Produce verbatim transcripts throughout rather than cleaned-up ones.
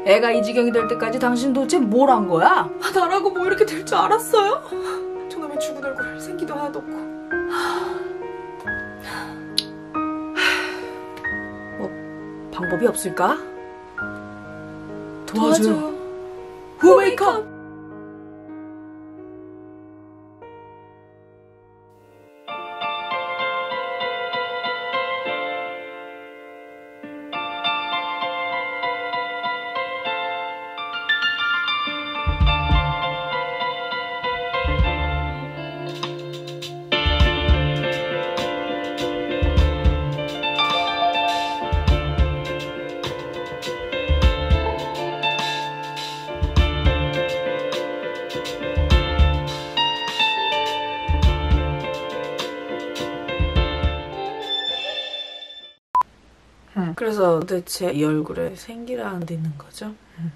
애가 이 지경이 될 때까지 당신 도대체 뭘 한 거야? 아, 나라고 뭐 이렇게 될 줄 알았어요? 저놈의 죽은 얼굴 생기도 하나도 없고. 뭐 방법이 없을까? 도와줘요. 후웨이크업! 응. 그래서 도대체 이 얼굴에 생기라는 데 있는 거죠? 응.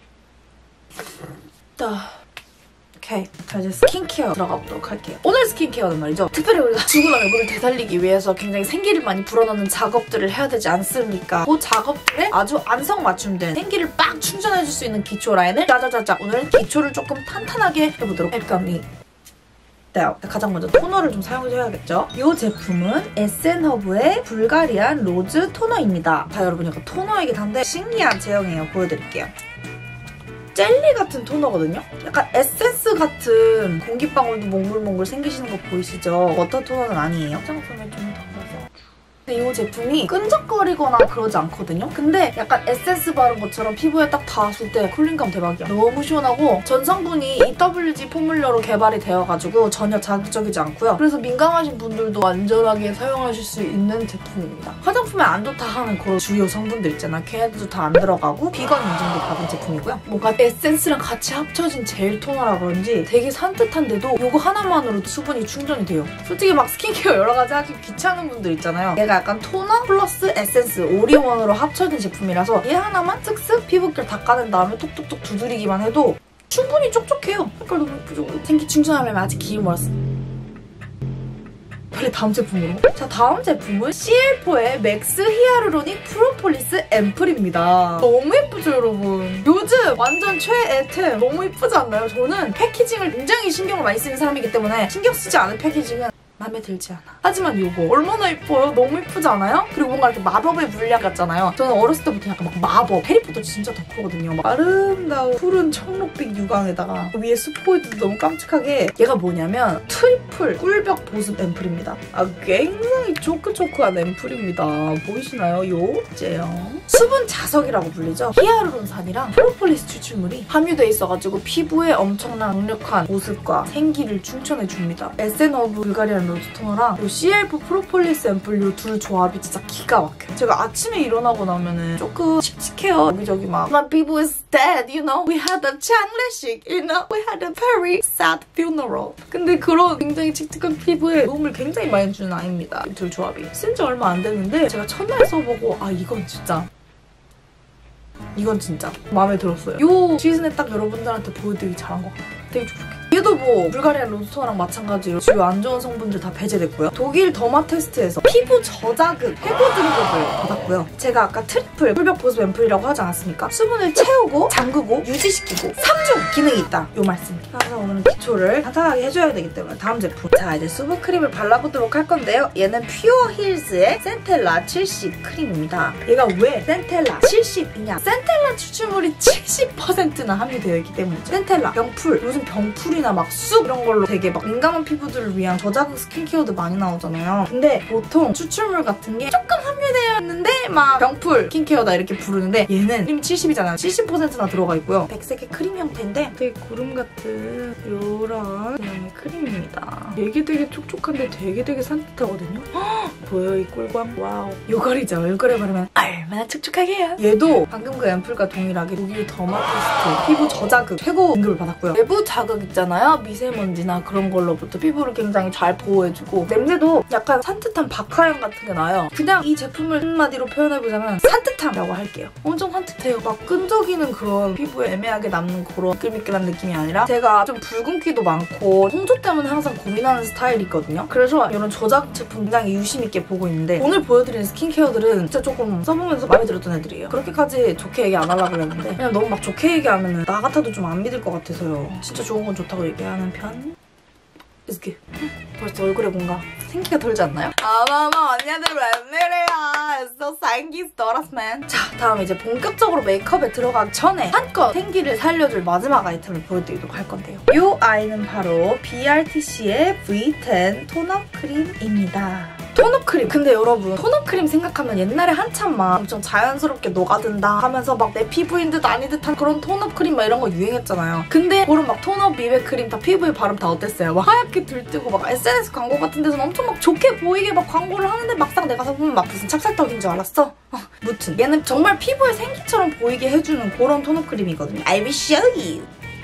아, 오케이. 자, 이제 스킨케어 들어가 보도록 할게요. 오늘 스킨케어는 말이죠. 특별히 우리가 죽은 얼굴을 되살리기 위해서 굉장히 생기를 많이 불어넣는 작업들을 해야 되지 않습니까? 그 작업들에 아주 안성맞춤된 생기를 빡 충전해줄 수 있는 기초 라인을 짜자자작 오늘은 기초를 조금 탄탄하게 해보도록 할 겁니다. 가장 먼저 토너를 좀 사용해줘야겠죠? 이 제품은 에스앤허브의 불가리안 로즈 토너입니다. 자, 여러분 약간 토너이긴 한데 신기한 제형이에요. 보여드릴게요. 젤리 같은 토너거든요? 약간 에센스 같은 공기방울도 몽글몽글 생기시는 거 보이시죠? 워터 토너는 아니에요. 화장품에 좀 덜어서. 근데 이 제품이 끈적거리거나 그러지 않거든요? 근데 약간 에센스 바른 것처럼 피부에 딱 닿았을 때 쿨링감 대박이야. 너무 시원하고 전성분이 이더블유지 포뮬러로 개발이 되어가지고 전혀 자극적이지 않고요. 그래서 민감하신 분들도 안전하게 사용하실 수 있는 제품입니다. 화장품에 안 좋다 하는 그런 주요 성분들 있잖아. 걔네들도 다 안 들어가고 비건 인증도 받은 제품이고요. 뭔가 에센스랑 같이 합쳐진 젤 토너라 그런지 되게 산뜻한데도 이거 하나만으로도 수분이 충전이 돼요. 솔직히 막 스킨케어 여러 가지 하기 귀찮은 분들 있잖아요. 얘가 약간 토너 플러스 에센스 올인원으로 합쳐진 제품이라서 얘 하나만 쓱쓱 피부결 닦아낸 다음에 톡톡톡 두드리기만 해도 충분히 촉촉해요. 색깔 너무 예쁘죠? 생기 충전하려면 아직 길이 멀었어. 빨리 다음 제품으로. 자, 다음 제품은 씨엘포의 맥스 히아루로닉 프로폴리스 앰플입니다. 너무 예쁘죠, 여러분? 요즘 완전 최애템. 너무 예쁘지 않나요? 저는 패키징을 굉장히 신경을 많이 쓰는 사람이기 때문에 신경 쓰지 않은 패키징은 마음에 들지 않아. 하지만 이거 얼마나 예뻐요? 너무 예쁘지 않아요? 그리고 뭔가 이렇게 마법의 물약 같잖아요. 저는 어렸을 때부터 약간 막 마법, 해리포터 진짜 덕후거든요. 막 아름다운 푸른 청록빛 유광에다가 위에 스포이드도 너무 깜찍하게. 얘가 뭐냐면 트리플 꿀벽 보습 앰플입니다. 아, 굉장히 초크초크한 앰플입니다. 보이시나요? 요 제형. 수분 자석이라고 불리죠? 히아루론산이랑 프로폴리스 추출물이 함유돼 있어가지고 피부에 엄청난 강력한 보습과 생기를 충전해줍니다. 에스앤허브 불가리안 로즈 토너랑 이 씨엘포 프로폴리스 앰플 이 둘 조합이 진짜 기가 막혀요. 제가 아침에 일어나고 나면은 조금 칙칙해요. 여기저기 막 My people is dead, you know? We had a 장례식, you know? We had a very sad funeral. 근데 그런 굉장히 칙칙한 피부에 도움을 굉장히 많이 주는 아이입니다. 이 둘 조합이. 쓴 지 얼마 안 됐는데 제가 첫날 써보고 아, 이건 진짜 이건 진짜 마음에 들었어요. 이 시즌에 딱 여러분들한테 보여드리기 잘한 것 같아요. 되게 촉촉해. 얘도 뭐 불가리안 로즈 토너랑 마찬가지로 주요 안 좋은 성분들 다 배제됐고요. 독일 더마 테스트에서 피부 저자극 해고 등급을 받았고요. 제가 아까 트리플 꿀벽 보습 앰플이라고 하지 않았습니까? 수분을 채우고 잠그고 유지시키고 삼 중 기능이 있다. 요 말씀. 그래서 오늘은 기초를 탄탄하게 해줘야 되기 때문에 다음 제품. 자, 이제 수분 크림을 발라보도록 할 건데요. 얘는 퓨어 힐즈의 센텔라 칠십 크림입니다. 얘가 왜 센텔라 칠십이냐? 센텔라 추출물이 칠십 퍼센트나 함유되어 있기 때문이죠. 센텔라, 병풀, 요즘 병풀이나 막 쑥 이런 걸로 되게 막 민감한 피부들을 위한 저자극 스킨케어도 많이 나오잖아요. 근데 보통 추출물 같은 게 조금 함유되어 있는데 막 병풀 스킨케어다 이렇게 부르는데 얘는 크림 칠십이잖아요. 칠십 퍼센트나 들어가 있고요. 백색의 크림 형태인데 되게 구름 같은 이런 모양의 크림입니다. 되게 되게 촉촉한데 되게 되게 산뜻하거든요. 헉, 보여요 이 꿀광? 와우. 요걸이죠. 요걸에 바르면 얼마나 촉촉하게 해요. 얘도 방금 그 앰플과 동일하게 독일 더마 테스트 피부 저자극 최고 등급을 받았고요. 내부 자극 있잖아요. 미세먼지나 그런 걸로부터 피부를 굉장히 잘 보호해주고 냄새도 약간 산뜻한 박하향 같은 게 나요. 그냥 이 제품을 한마디로 표현해보자면 산뜻함이라고 할게요. 엄청 산뜻해요. 막 끈적이는 그런 피부에 애매하게 남는 그런 미끌미끌한 느낌이 아니라 제가 좀 붉은기도 많고 홍조 때문에 항상 고민하는 스타일이 있거든요. 그래서 이런 저자극 제품 굉장히 유심있게 있게 보고 있는데 오늘 보여드리는 스킨케어들은 진짜 조금 써보면서 마음에 들었던 애들이에요. 그렇게까지 좋게 얘기 안 하려고 했는데 그냥 너무 막 좋게 얘기하면 나 같아도 좀 안 믿을 것 같아서요. 진짜 좋은 건 좋다고 얘기하는 편? 이렇게 벌써 얼굴에 뭔가 생기가 돌지 않나요? 어머머 언니들 웬일이야. So 생기 떨었만. 자 다음 이제 본격적으로 메이크업에 들어가기 전에 한껏 생기를 살려줄 마지막 아이템을 보여드리도록 할 건데요. 이 아이는 바로 비알티씨의 브이 텐 톤업 크림입니다. 톤업 크림. 근데 여러분 톤업 크림 생각하면 옛날에 한참 막 엄청 자연스럽게 녹아든다 하면서 막 내 피부인 듯 아닌 듯한 그런 톤업 크림 막 이런 거 유행했잖아요. 근데 그런 막 톤업 미백 크림 다 피부에 바르면 다 어땠어요? 막 하얗게 들뜨고 막 에스엔에스 광고 같은 데서는 엄청 막 좋게 보이게 막 광고를 하는데 막상 내가 보면 막 무슨 찹쌀떡인 줄 알았어? 어, 무튼 얘는 정말 피부에 생기처럼 보이게 해주는 그런 톤업 크림이거든요. I will show you.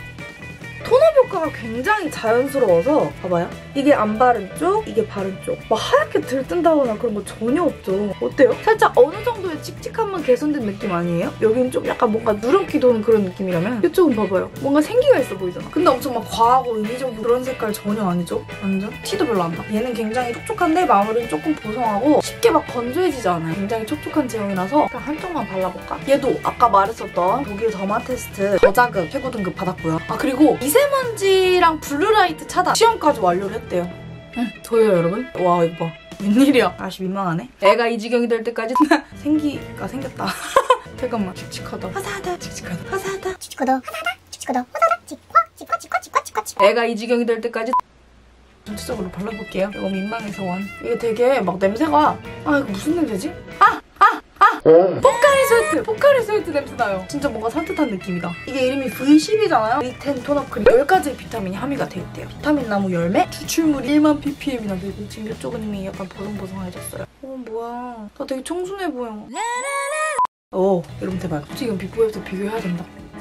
톤업 효과가 굉장히 자연스러워서 봐봐요. 이게 안 바른 쪽, 이게 바른 쪽. 막 하얗게 들뜬다거나 그런 거 전혀 없죠. 어때요? 살짝 어느 정도의 칙칙함만 개선된 느낌 아니에요? 여기는 좀 약간 뭔가 누런기 도는 그런 느낌이라면 이쪽은 봐봐요. 뭔가 생기가 있어 보이잖아. 근데 엄청 막 과하고 인위적인 그런 색깔 전혀 아니죠? 완전? 티도 별로 안 나. 얘는 굉장히 촉촉한데 마무리는 조금 보송하고 쉽게 막 건조해지지 않아요. 굉장히 촉촉한 제형이라서 그냥 한쪽만 발라볼까? 얘도 아까 말했었던 독일 더마테스트 저자급 최고 등급 받았고요. 아 그리고 미세먼지랑 블루라이트 차단 시험까지 완료를 했대요. 응, 저예요 여러분. 와 이거 봐. 웬일이야. 아씨 민망하네. 애가 이 지경이 될 때까지 생기가 생겼다. 잠깐만. 칙칙하다. 화사하다. 칙칙하다. 화사하다. 칙칙하다. 화사하다. 칙칙하다. 화사하다. 직화 직화 직화 직화 직화 직화. 애가 이 지경이 될 때까지 전체적으로 발라볼게요. 이거 민망해서 원. 이게 되게 막 냄새가 아 이거 무슨 냄새지? 아! 아! 아! 포카리 스웨트! 포카리 스웨트 냄새 나요. 진짜 뭔가 산뜻한 느낌이다. 이게 이름이 브이 십이잖아요? 브이 텐 톤업 크림. 열 가지의 비타민이 함유가 돼 있대요. 비타민 나무 열매, 추출물이 일만 ppm이나 되고 지금 이쪽은 이미 약간 보송보송해졌어요. 어 뭐야. 나 되게 청순해 보여. 오 여러분 대박. 지금 비포에서 비교해야 된다.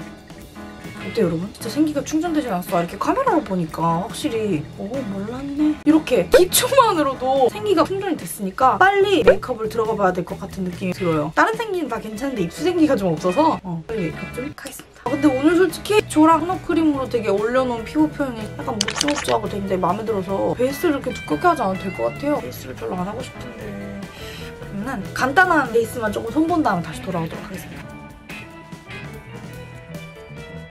어때요 여러분? 진짜 생기가 충전되지 않았어. 이렇게 카메라로 보니까 확실히 오 몰랐네. 이렇게 기초만으로도 생기가 충전이 됐으니까 빨리 메이크업을 들어가 봐야 될 것 같은 느낌이 들어요. 다른 생기는 다 괜찮은데 입술 생기가 좀 없어서 어, 빨리 메이크업 좀 하겠습니다. 아, 근데 오늘 솔직히 조랑 톤업 크림으로 되게 올려놓은 피부 표현이 약간 묵직묵직하고 되게 마음에 들어서 베이스를 이렇게 두껍게 하지 않아도 될 것 같아요. 베이스를 별로 안 하고 싶은데 그러면 간단한 베이스만 조금 손본 다음에 다시 돌아오도록 하겠습니다.